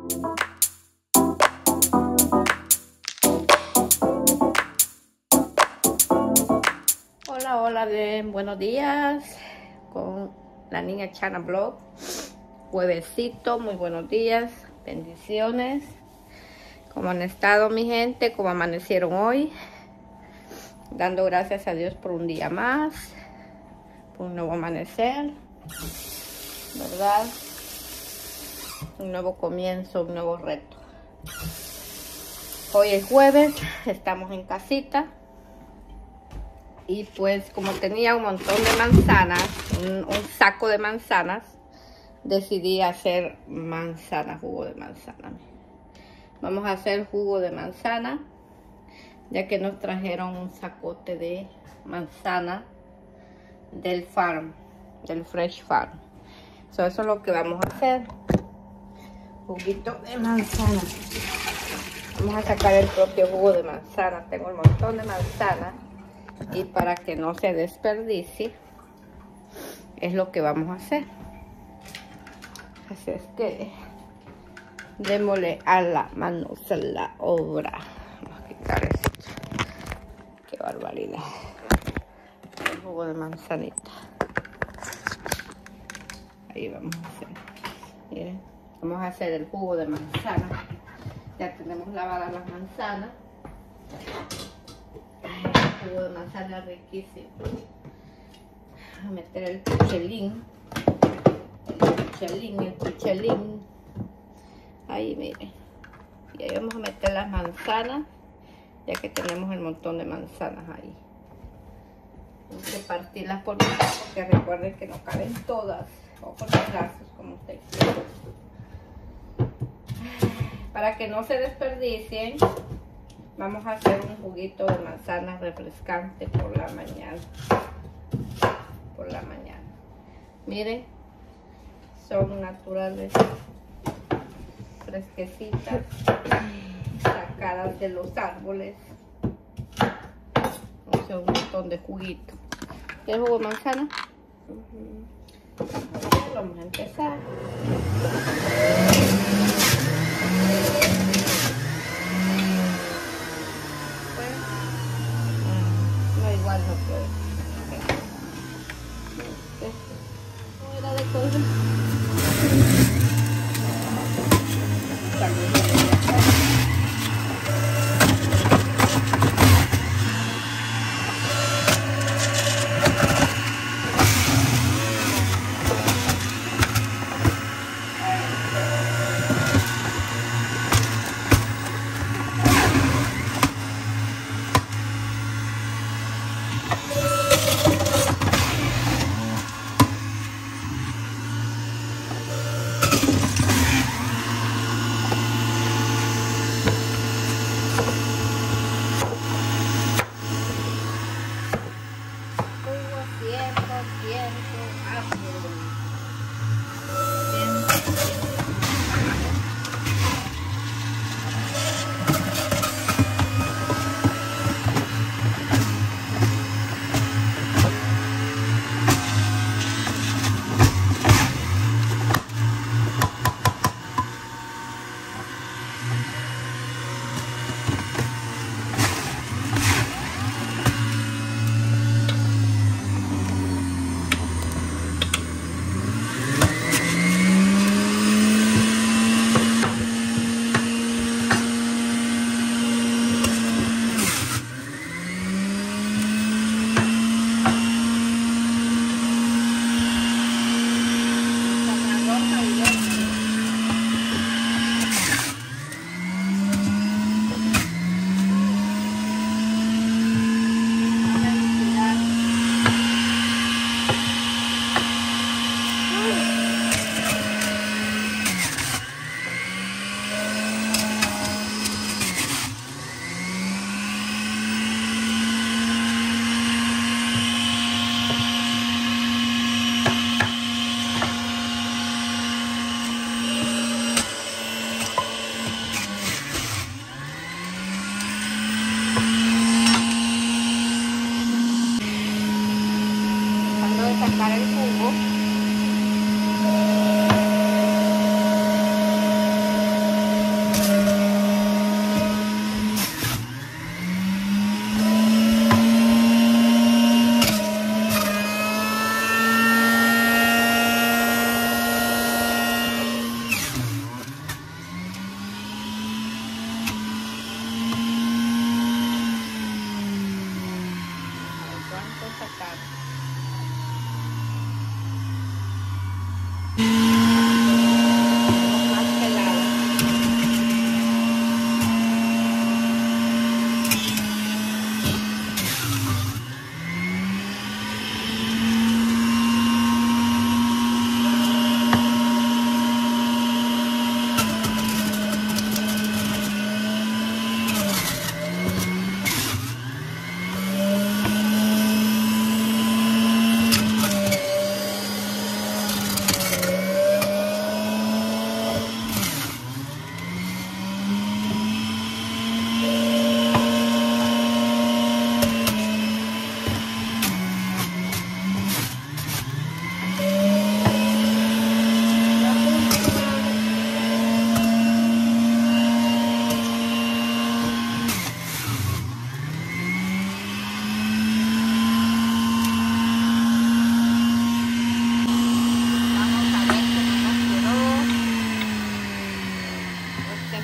Hola, hola, bien, buenos días con la niña Chana Blog. Juevesito, muy buenos días, bendiciones. ¿Cómo han estado mi gente? ¿Cómo amanecieron hoy? Dando gracias a Dios por un día más, por un nuevo amanecer, ¿verdad? Un nuevo comienzo, un nuevo reto. Hoy es jueves, estamos en casita. Y pues como tenía un montón de manzanas, un saco de manzanas, decidí hacer jugo de manzana. Vamos a hacer jugo de manzana, ya que nos trajeron un sacote de manzana del farm, del Fresh Farm. Eso es lo que vamos a hacer. Juguito de manzana. Vamos a sacar el propio jugo de manzana. Tengo un montón de manzana. Y para que no se desperdicie, es lo que vamos a hacer. Así es que démosle a la mano a la obra. Vamos a quitar esto. Qué barbaridad. El jugo de manzanita. Ahí vamos a hacer. Miren, vamos a hacer el jugo de manzana. Ya tenemos lavadas las manzanas. El jugo de manzana riquísimo. Vamos a meter el pichelín. El pichelín. Ahí miren. Y ahí vamos a meter las manzanas, ya que tenemos el montón de manzanas ahí. Hay que partirlas por mitad, porque recuerden que no caben todas, o por los brazos, como ustedes quieran. Para que no se desperdicien, vamos a hacer un juguito de manzana refrescante por la mañana. Por la mañana. Miren, son naturales, fresquecitas, sacadas de los árboles. O sea, un montón de juguito. ¿Y el jugo de manzana? Vamos a empezar. No, igual no puedo. No era de cosas.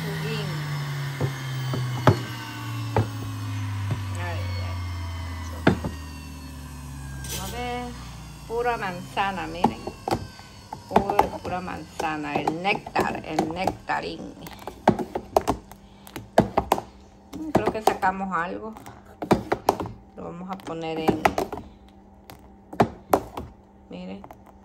juguín. A ver, pura manzana, miren. Pura manzana, el néctar, el nectarín. Creo que sacamos algo. Lo vamos a poner en... Miren.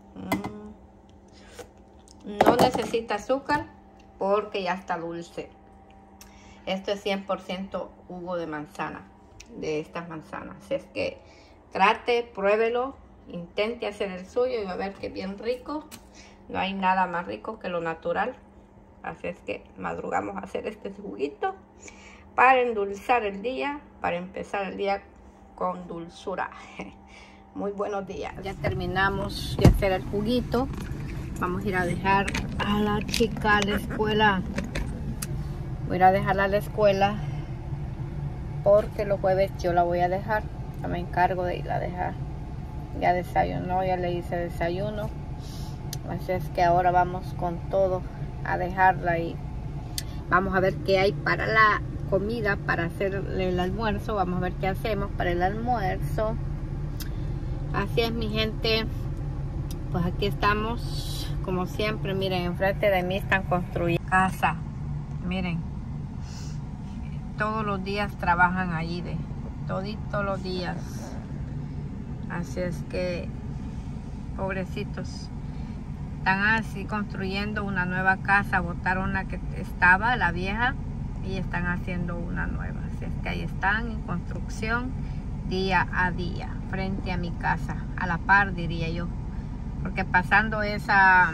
No necesita azúcar porque ya está dulce. Esto es 100% jugo de manzana, de estas manzanas. Así es que trate, pruébelo, intente hacer el suyo y va a ver que es bien rico. No hay nada más rico que lo natural. Así es que madrugamos a hacer este juguito para endulzar el día, para empezar el día con dulzura. Muy buenos días. Ya terminamos de hacer el juguito. Vamos a ir a dejar a la chica a la escuela. Voy a ir a dejarla a la escuela porque los jueves yo la voy a dejar. Yo me encargo de ir a dejar. Ya desayunó, ya le hice desayuno. Así es que ahora vamos con todo a dejarla y vamos a ver qué hay para la comida, para hacer el almuerzo. Vamos a ver qué hacemos para el almuerzo. Así es, mi gente. Pues aquí estamos, como siempre. Miren, enfrente de mí están construyendo casa. Miren, todos los días trabajan allí, toditos los días. Así es que, pobrecitos, están así construyendo una nueva casa. Botaron la que estaba, la vieja, y están haciendo una nueva. Así es que ahí están en construcción día a día, frente a mi casa, a la par diría yo, porque pasando esa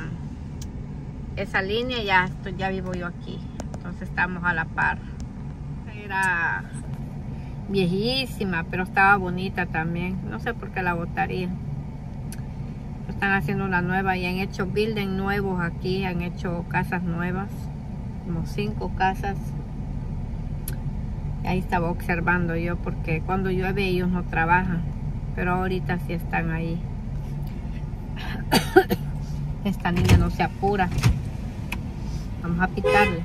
línea ya vivo yo aquí. Entonces estamos a la par. Era viejísima, pero estaba bonita también. No sé por qué la botaría. Están haciendo una nueva y han hecho building nuevos aquí. Han hecho casas nuevas, como 5 casas. Y ahí estaba observando yo, porque cuando llueve ellos no trabajan, pero ahorita sí están ahí. Esta niña no se apura. Vamos a picarle.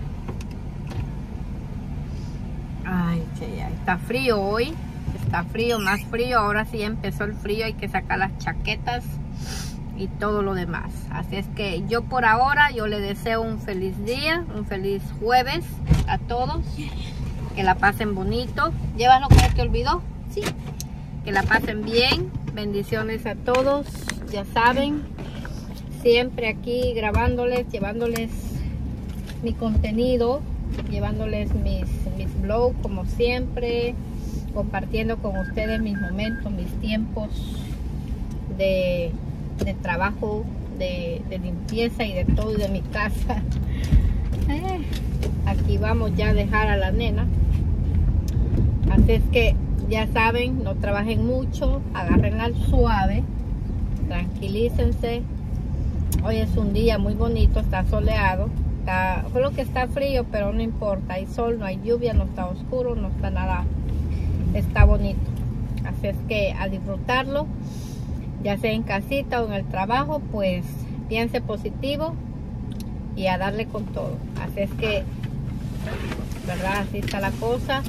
Ay, ya está frío hoy. Está frío, más frío. Ahora sí empezó el frío. Hay que sacar las chaquetas y todo lo demás. Así es que yo por ahora, yo le deseo un feliz día, un feliz jueves a todos. Que la pasen bonito. ¿Llevas lo que se te olvidó? Sí. Que la pasen bien. Bendiciones a todos. Ya saben, siempre aquí grabándoles, llevándoles mi contenido, llevándoles mis blogs como siempre, compartiendo con ustedes mis momentos, mis tiempos de trabajo, de limpieza y de todo, y de mi casa. Aquí vamos ya a dejar a la nena. Así es que ya saben, no trabajen mucho, agarren al suave, tranquilícense. Hoy es un día muy bonito, está soleado, solo que está frío, pero no importa, hay sol, no hay lluvia, no está oscuro, no está nada, está bonito. Así es que a disfrutarlo, ya sea en casita o en el trabajo, pues piense positivo y a darle con todo. Así es que, verdad, así está la cosa.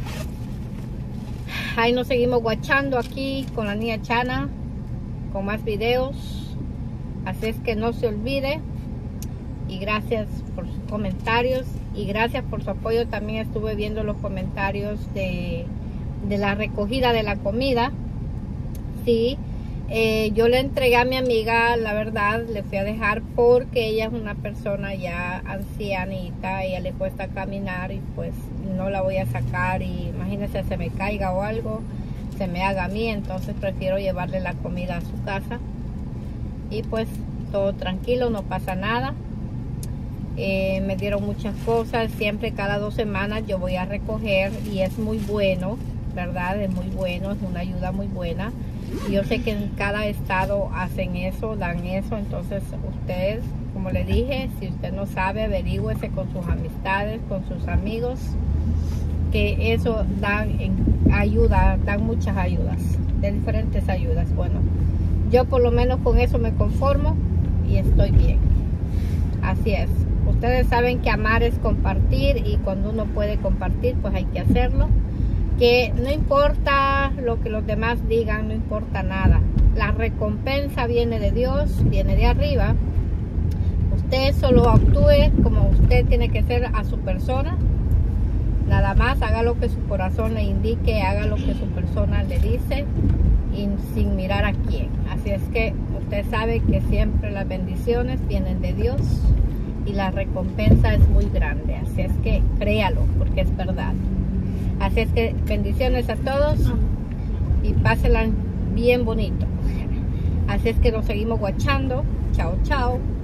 Ahí nos seguimos guachando aquí con la niña Chana, con más videos. Así es que no se olvide. Y gracias por sus comentarios. Y gracias por su apoyo. También estuve viendo los comentarios de la recogida de la comida. Sí, yo le entregué a mi amiga, la verdad, le fui a dejar porque ella es una persona ya ancianita, ella le cuesta caminar y pues no la voy a sacar y imagínense se me caiga o algo, se me haga a mí, entonces prefiero llevarle la comida a su casa y pues todo tranquilo, no pasa nada. Me dieron muchas cosas, siempre cada 2 semanas yo voy a recoger y es muy bueno, ¿verdad? Es muy bueno, es una ayuda muy buena. Y yo sé que en cada estado hacen eso, dan eso, entonces ustedes, como le dije, si usted no sabe, averígüese con sus amistades, con sus amigos, que eso dan ayuda, dan muchas ayudas, de diferentes ayudas. Bueno, yo por lo menos con eso me conformo y estoy bien. Así es. Ustedes saben que amar es compartir, y cuando uno puede compartir, pues hay que hacerlo. Que no importa lo que los demás digan, no importa nada. La recompensa viene de Dios, viene de arriba. Usted solo actúe como usted tiene que ser a su persona. Nada más haga lo que su corazón le indique, haga lo que su persona le dice, y sin mirar a quién. Así es que usted sabe que siempre las bendiciones vienen de Dios y la recompensa es muy grande. Así es que créalo, porque es verdad. Así es que bendiciones a todos y pásenla bien bonito. Así es que nos seguimos guachando. Chao, chao.